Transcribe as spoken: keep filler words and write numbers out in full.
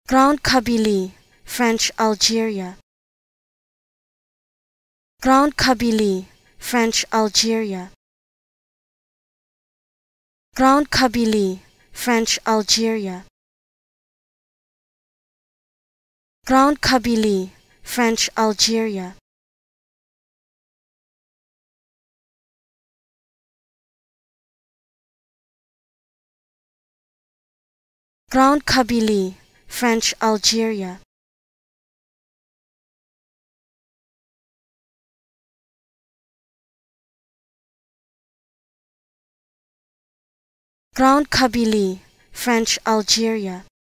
Grande Kabylie, French Algeria. Grande Kabylie, French Algeria. Grande Kabylie, French Algeria. Grande Kabylie, French Algeria. Grande Kabylie, French Algeria. Grande Kabylie, French Algeria.